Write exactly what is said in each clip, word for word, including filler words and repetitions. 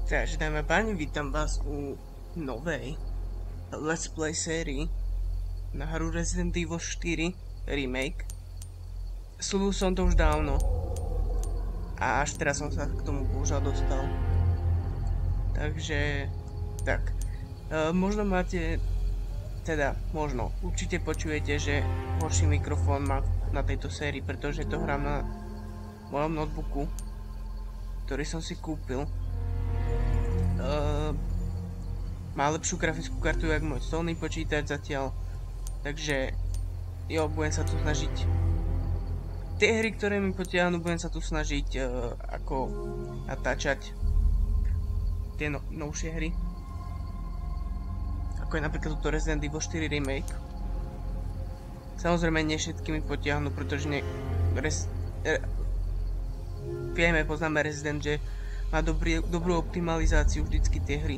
Takže dámy a páni, vítam vás u novej Let's Play sérii na hru Resident Evil štyri Remake. Slúbil som to už dávno a až teraz som sa k tomu bohužiaľ dostal. Takže, tak, e, možno máte, teda, možno, určite počujete, že horší mikrofón má na tejto sérii, pretože to hrám na mojom notebooku, ktorý som si kúpil. Uh, má lepšiu grafickú kartu jak môj stolný počítač zatiaľ, takže jo, budem sa tu snažiť tie hry, ktoré mi potiahnu, budem sa tu snažiť uh, ako natáčať tie no novšie hry, ako je napríklad toto Resident Evil štyri Remake. Samozrejme nie všetky mi potiahnu, pretože ne, res, eh, vieme, poznáme Resident, že má dobrý, dobrú optimalizáciu vždycky tie hry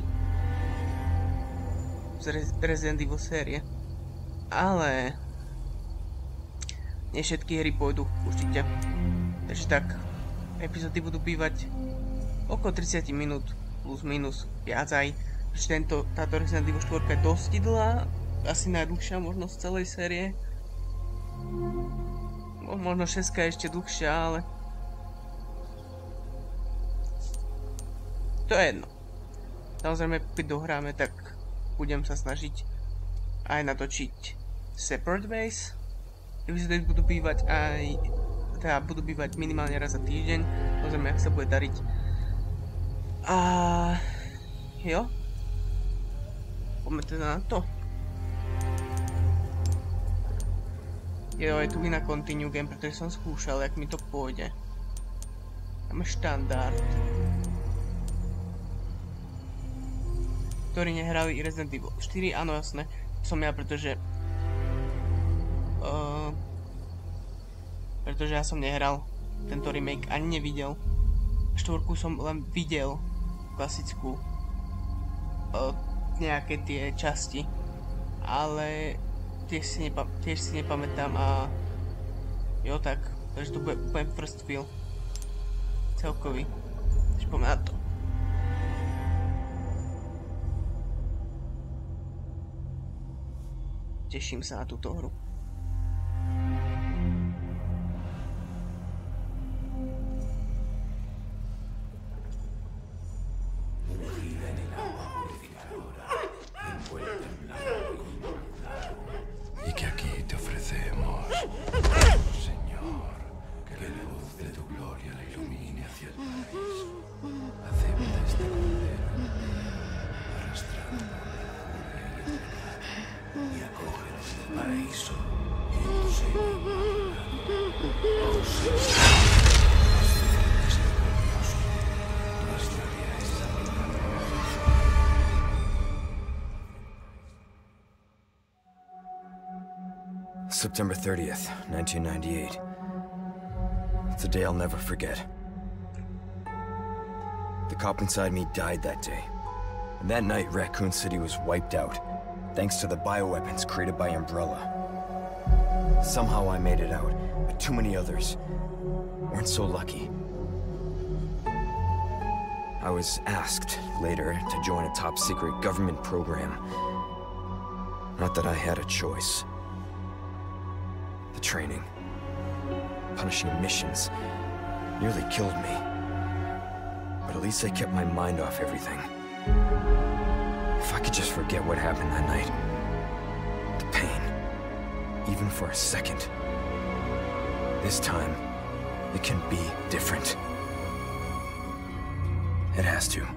z Re Resident Evil série. Ale nie všetky hry pôjdu určite. Takže tak, epizódy budú bývať okolo tridsať minút plus minus viac aj. Pretože tento, táto Resident Evil štyri je dosť dlhá, asi najdlhšia možno z celej série. Možno šestka je ešte dlhšia, ale to je jedno. Samozrejme, keď dohráme, tak budem sa snažiť aj natočiť Separate Ways. Epizódy budú bývať aj, teda budú bývať minimálne raz za týždeň. Samozrejme, ak sa bude dariť. A jo. Poďme teda na to. Jo, je tu iná continue game, pretože som skúšal, jak mi to pôjde. Máme štandard. Ktorí nehrali Resident Evil štyri, áno jasné, som ja, pretože uh, pretože ja som nehral tento remake, ani nevidel. Štvorku som len videl klasickú, uh, nejaké tie časti, ale tiež si, nepa tiež si nepamätám a jo tak, takže to bude úplne first feel celkový, takže poďme na to. Teším sa na túto hru. Y que aquí te ofrecemos, Señor, que la luz de tu gloria la ilumine hacia el paraíso. Acepta este cordero, arrastrado por la furia y el pecado, y acógenos en el paraíso y en tu seno inmaculado. Oh Señor, misericordioso, nuestra vida es saludable. September thirtieth, nineteen ninety-eight. It's a day I'll never forget. The cop inside me died that day. And that night, Raccoon City was wiped out, thanks to the bioweapons created by Umbrella. Somehow I made it out, but too many others weren't so lucky. I was asked later to join a top-secret government program. Not that I had a choice. The training, punishing missions, nearly killed me. But at least I kept my mind off everything. If I could just forget what happened that night, the pain, even for a second. This time, it can be different. It has to.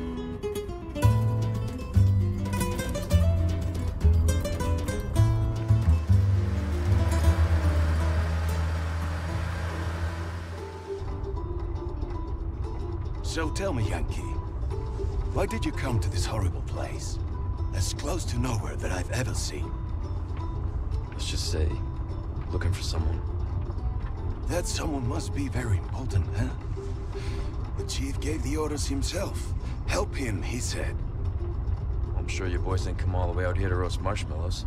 So tell me, Yankee, why did you come to this horrible place? As close to nowhere that I've ever seen. Let's just say, looking for someone. That someone must be very important, huh? The chief gave the orders himself. Help him, he said. I'm sure your boys didn't come all the way out here to roast marshmallows.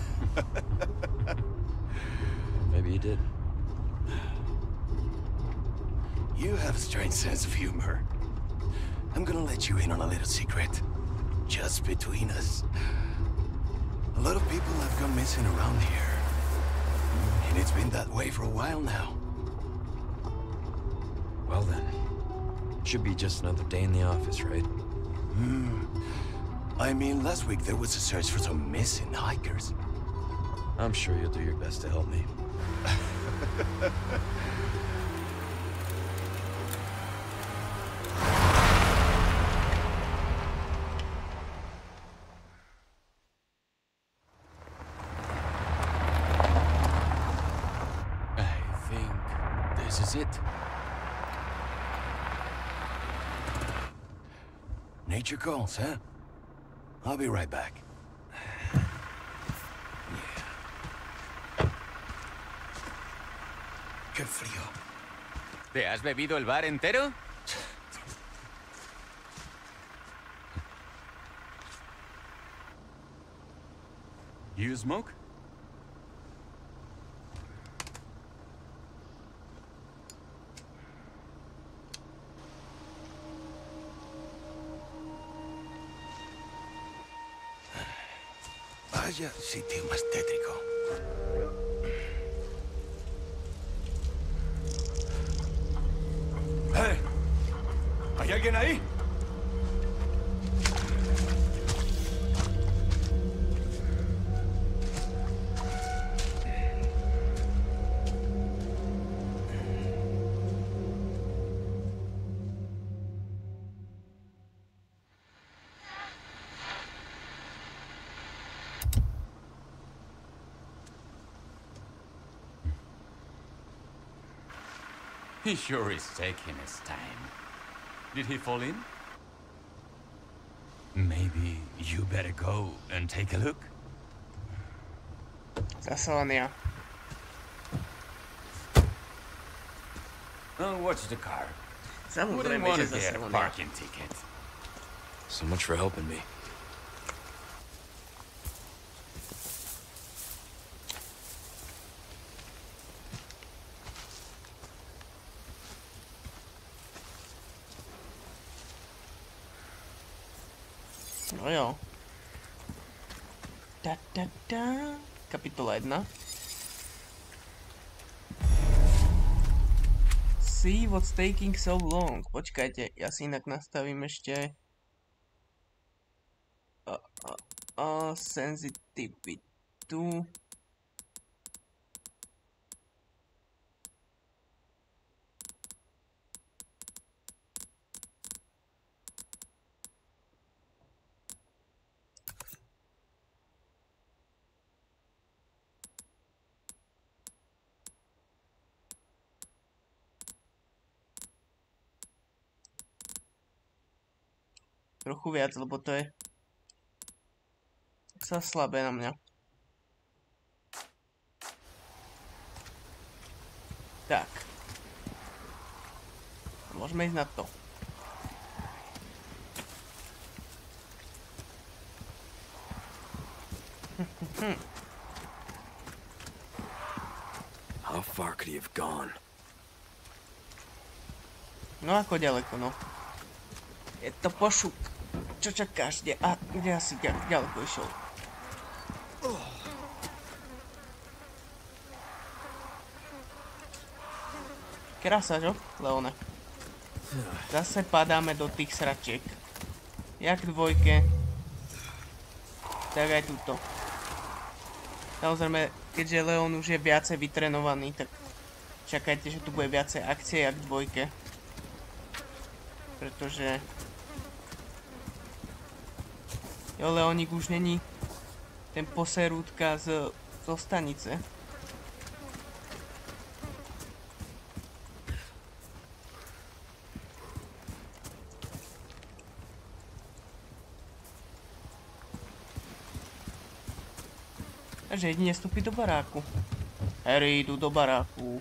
Maybe you did. You have a strange sense of humor. I'm gonna let you in on a little secret. Just between us. A lot of people have gone missing around here. And it's been that way for a while now. Well then, should be just another day in the office, right? Hmm. I mean, last week there was a search for some missing hikers. I'm sure you'll do your best to help me. I think this is it. Nature calls, huh? I'll be right back. Qué frío. ¿Te has bebido el bar entero? You smoke? Vaya sitio más tétrico. ¡Eh! ¿Hay alguien ahí? He sure is taking his time. Did he fall in? Maybe you better go and take a look. Zase len ja. I'll watch the car. Wouldn't Samozrejme, want že to zase get a len ja. parking ticket. So much for helping me. No jo. Da, da, da. Kapitola jedna. See what's taking so long. Počkajte, ja si inak nastavím ešte a, a, a senzitivitu. Trochu viac, lebo to je sa slabé na mňa. Tak. Môžeme ísť na to. How far could he have gone? No ako ďaleko, no. Je to pošup. Čo čakáš? Kde, a, kde asi ďaleko išiel? Krása, čo, Leone? Zase padáme do tých sračiek. Jak v dvojke. Tak aj tuto. Samozrejme, keďže Leon už je viacej vytrenovaný, tak čakajte, že tu bude viacej akcie jak v dvojke. Pretože jo, Leoník už není ten poserúdka z, zo stanice. Takže jedine vstúpi do baráku. Harry, jdu do baráku.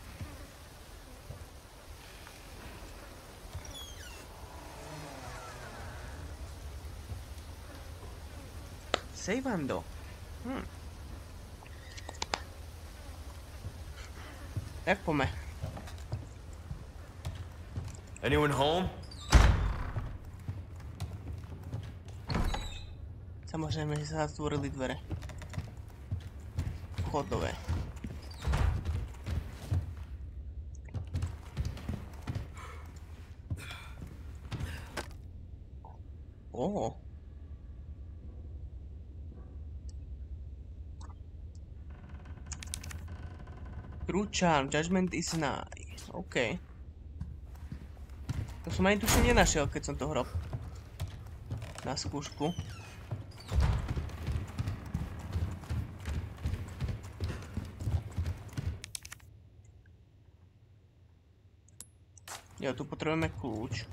Sejvando. Hm. Tak pome. Anyone home? Samozrejme, že sa zatvorili dvere. Vchodové. Ó. True Charm, Judgment is nigh. OK. To som ani tuším nenašiel, keď som to hral na skúšku. Jo, tu potrebujeme kľúč.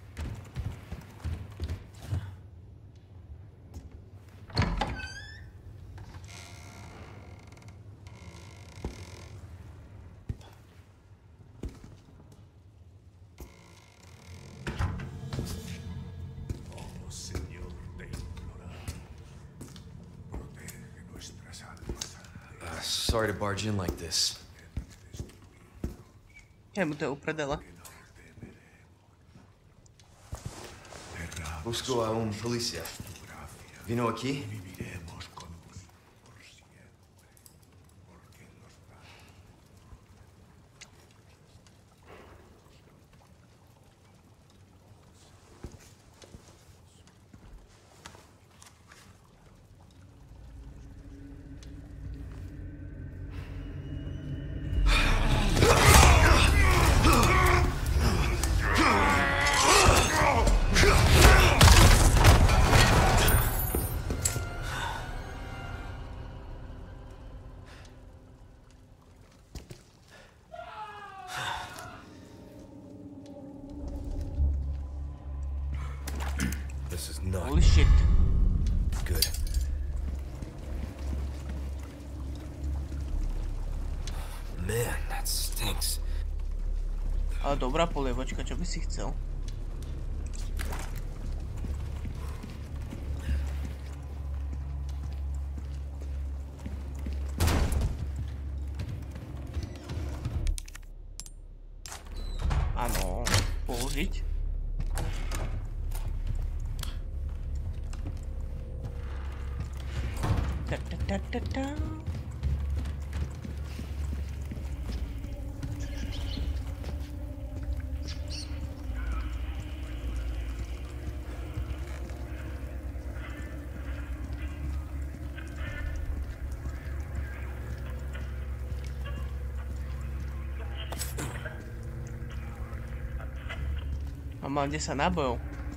Sorry to barge in like this. Ja mu to upredala. Busco a un policía. Vino aquí? Holy shit. Good. Man, that stinks. Ale dobrá polievočka, čo by si chcel? Áno, použiť. Ta ta ta ta ta. A mám desať nábojov.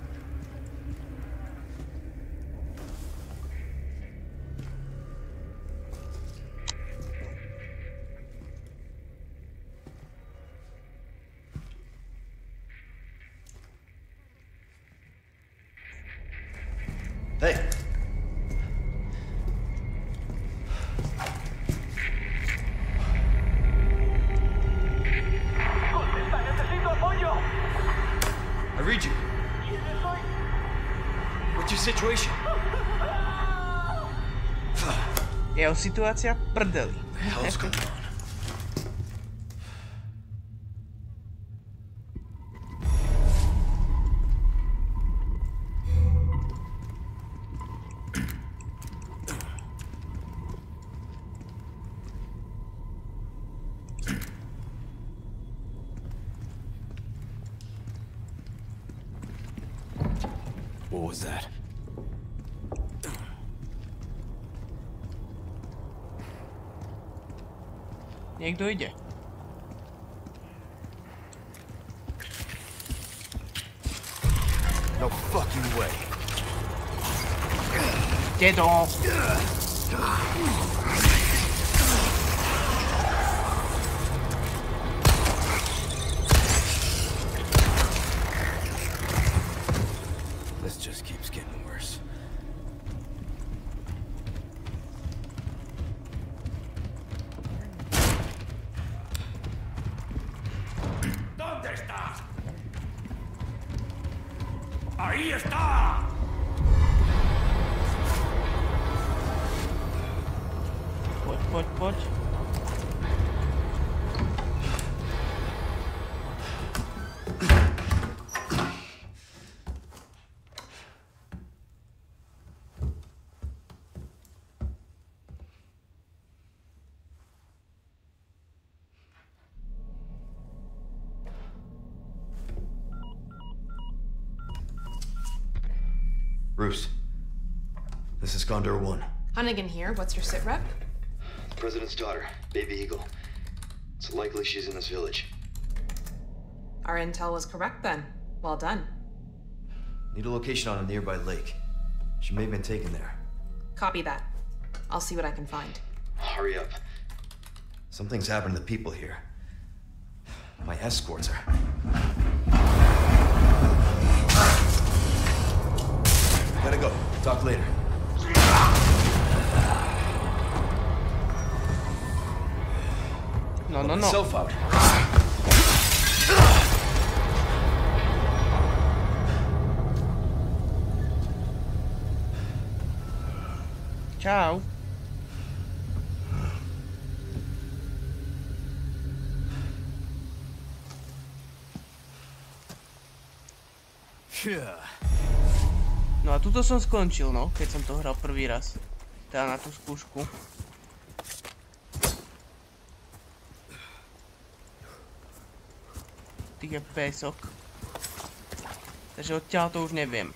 Hey. Contesta, necesito apoyo. I read you. What's your situation? Jeho situácia prdeli. What the hell's going on? What was that? Niekto ide. No fucking way. Dedo. This just keeps getting worse. ¿Dónde está? ¡Ahí está! Poď, poď, poď. Roos. This is Condor One. Hunnigan here. What's your sit rep? The President's daughter, Baby Eagle. It's likely she's in this village. Our intel was correct then. Well done. Need a location on a nearby lake. She may have been taken there. Copy that. I'll see what I can find. Hurry up. Something's happened to the people here. My escorts are... Gotta go. Talk later. No, no, no. Self out. Čau. No a tuto som skončil, no, keď som to hral prvý raz. Teda na tú skúšku. Tých je pésok. Takže odtiaľ to už neviem.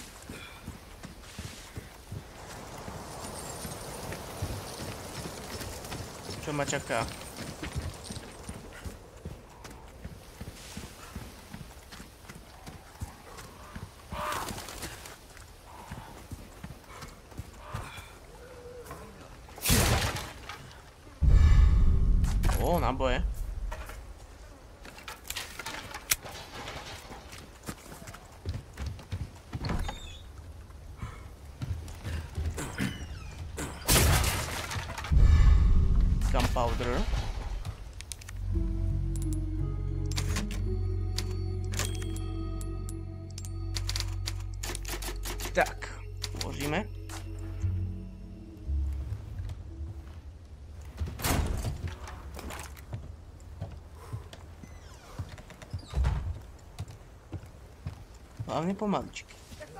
Čo ma čaká? O, náboje. Gunpowder. Tak, uložíme. Hlavne pomaličky.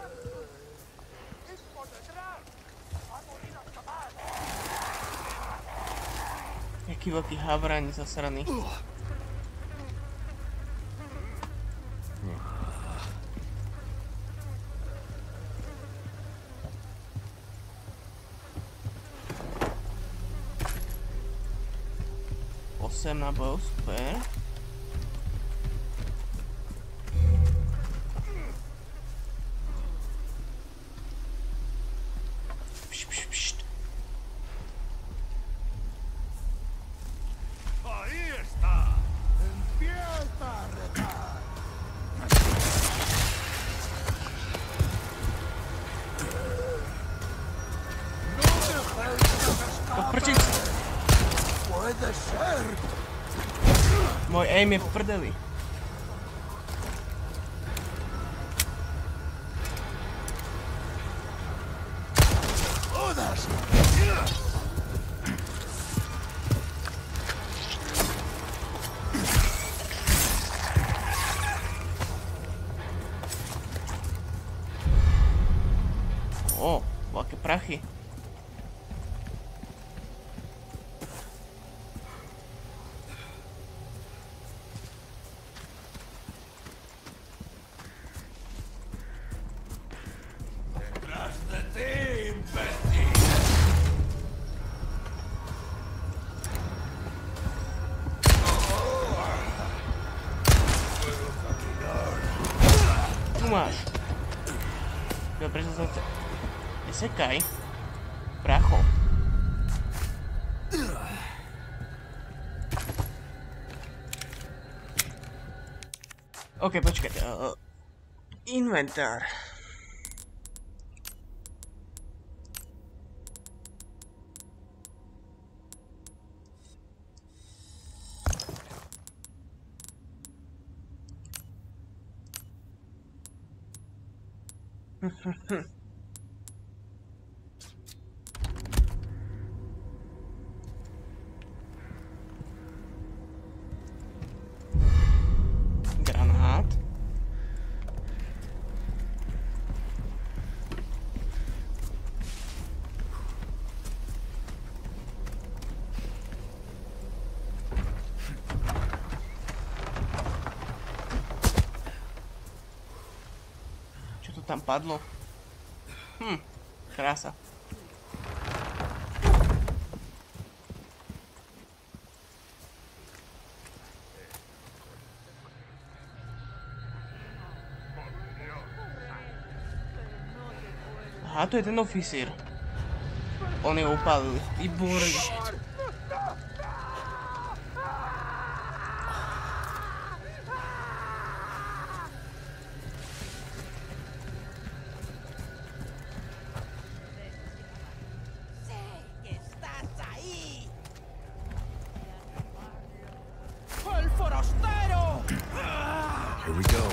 Jaký veľký havraň zasraný. osem nábojov, super. Môj aim je v prdeli. О, veľké prachy. Máš. Dobre, prečo som chce... Nesekaj. Pracho. OK, počkajte. Uh, inventár. Granát. Čo to tam padlo? Hm, krása. Aha, to je ten oficír. On je upálil. Výborný. Here we go.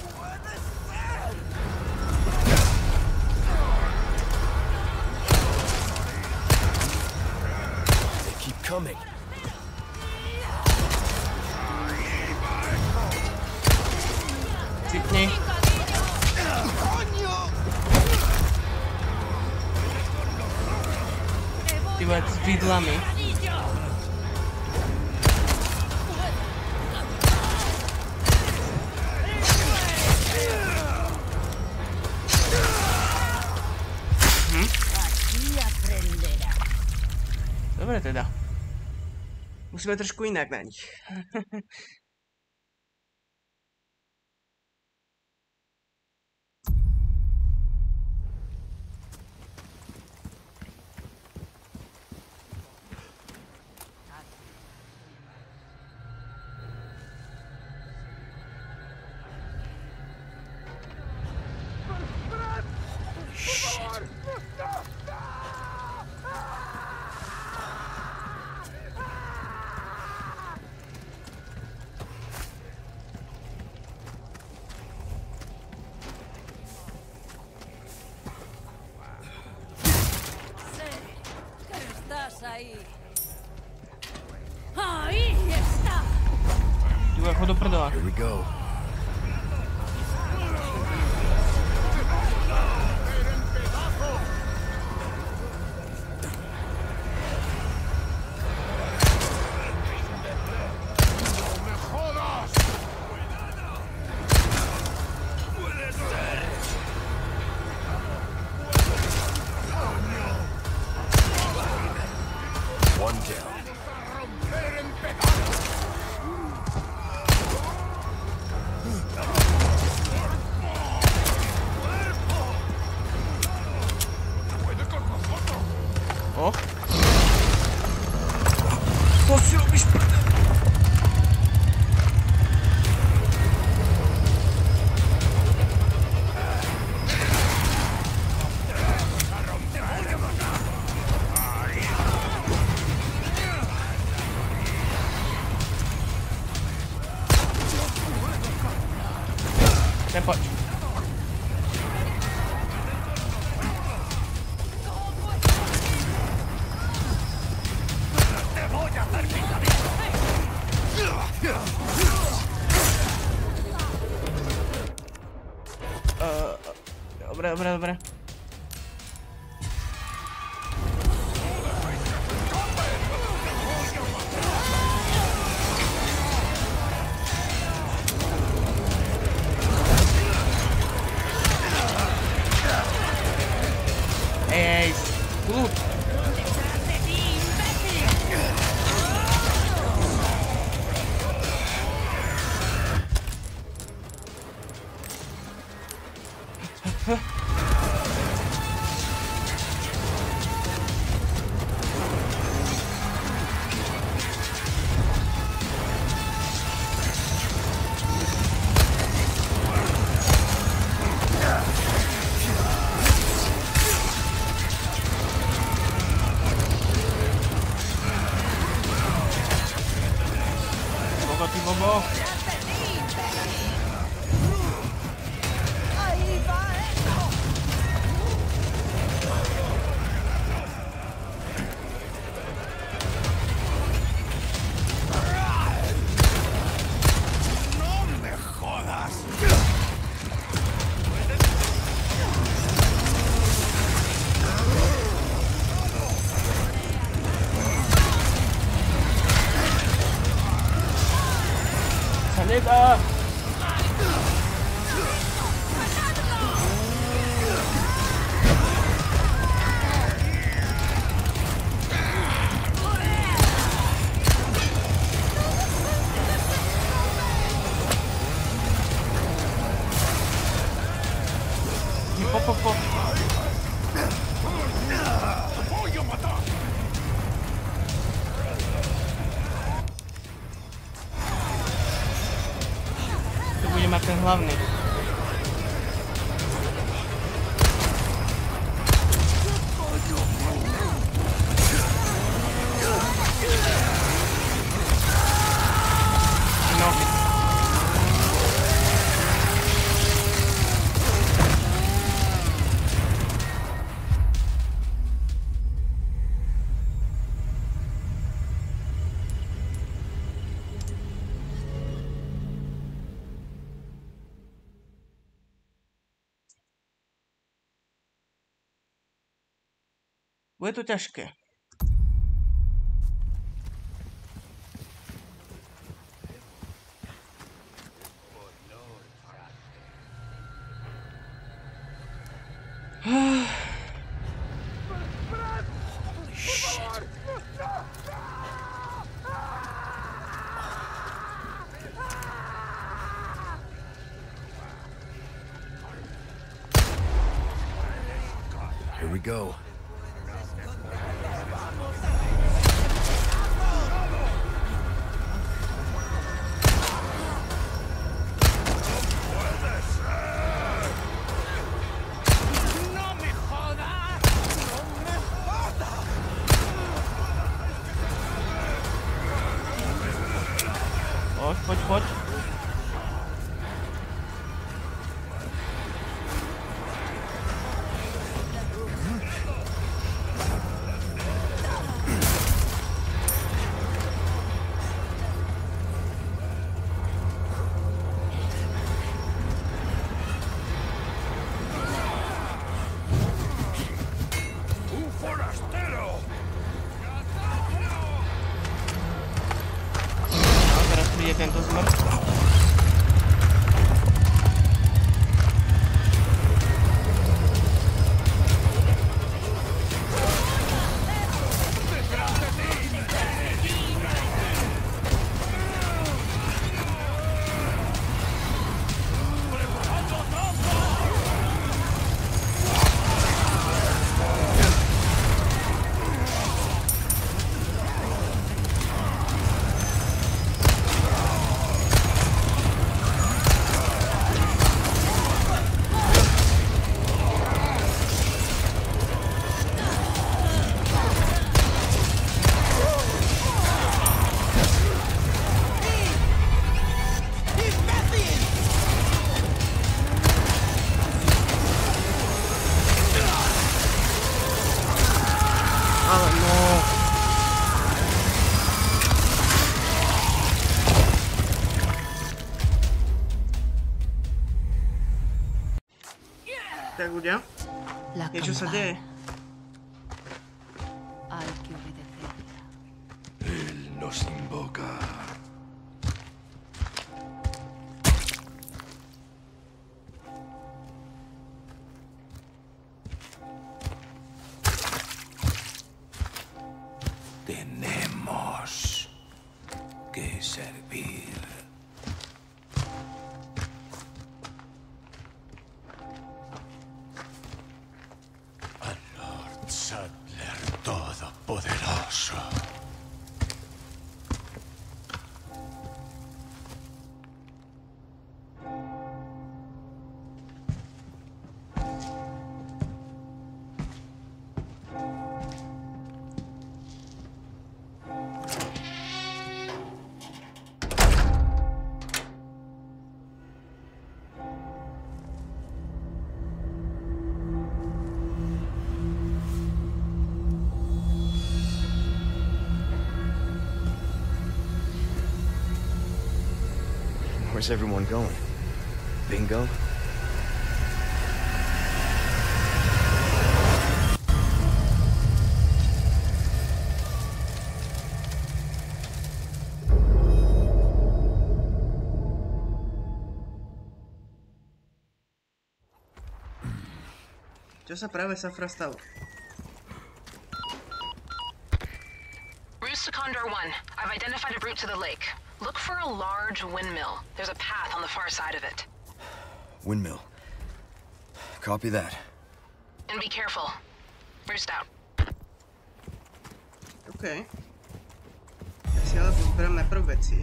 They keep coming. Cipni. Ty vole, s vidlami. Dobre teda. Musíme trošku inak na nich. Ahí. Ahí está. Tú, chod do prdela. Here we go. O. To si robíš prdel. Nepoď. Uh, dobre, dobre, dobre. Ej, kľud. Bobo, ty bobo. Nedá. Po, po, po. Tu bude mať ten hlavný. No. Bude to ťažké. Here we go. Poď, poď, poď. Je tento smrt. Ale no. Tak ľudia, niečo sa deje. Él nos invoca. Tenemos que servir. Al Lord Saddler Todopoderoso. Where's everyone going? Bingo? Čo sa práve Safra stalo? Roost to Condor one. I've identified a route to the lake. Look for a large windmill. There's a path on the far side of it. Windmill. Copy that. And be careful. Roost out. OK. Ja si ale pozberám najprv veci.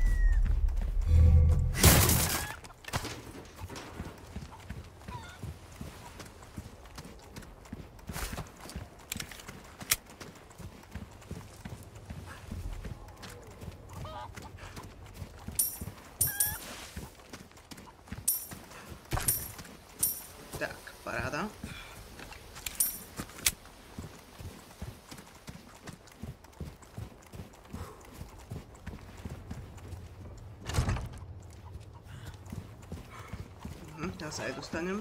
Tak, paráda. Mhm, ja sa aj dostanem.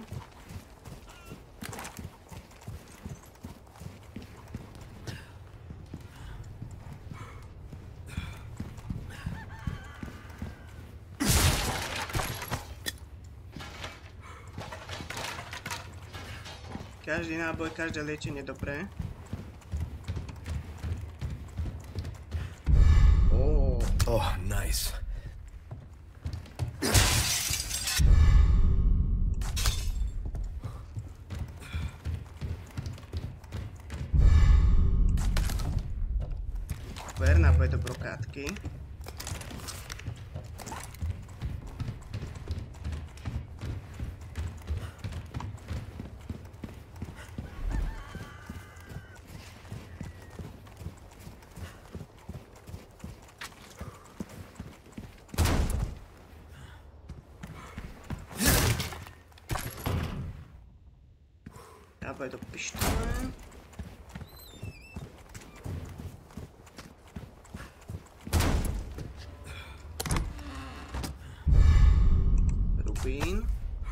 Každý náboj, každé liečenie dobré. Oh, oh, nice. Super, náboj do brokátky. Náboj do pištole. Rubín.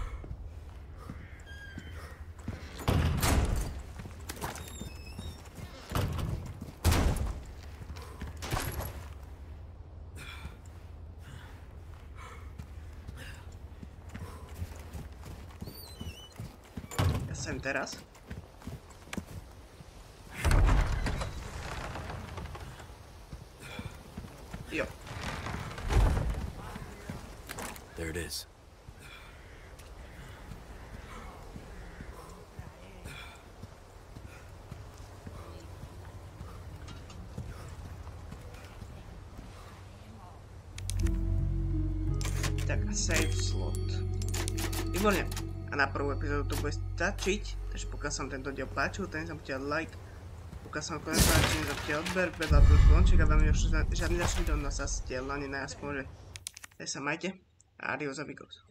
Ja sem teraz. Jo. There it is. Tak a save slot. Výborne. A na prvú epizódu to bude stačiť. Takže pokiaľ sa vám tento diel páčil, ten sa bude like. Pokiaľ sa vám konec páčil, nezapte odber, vedľa plus zvonček a veľmi už žiadny ďalší video na sa stiel, ani najaspoň, že sa majte. Adios amigos.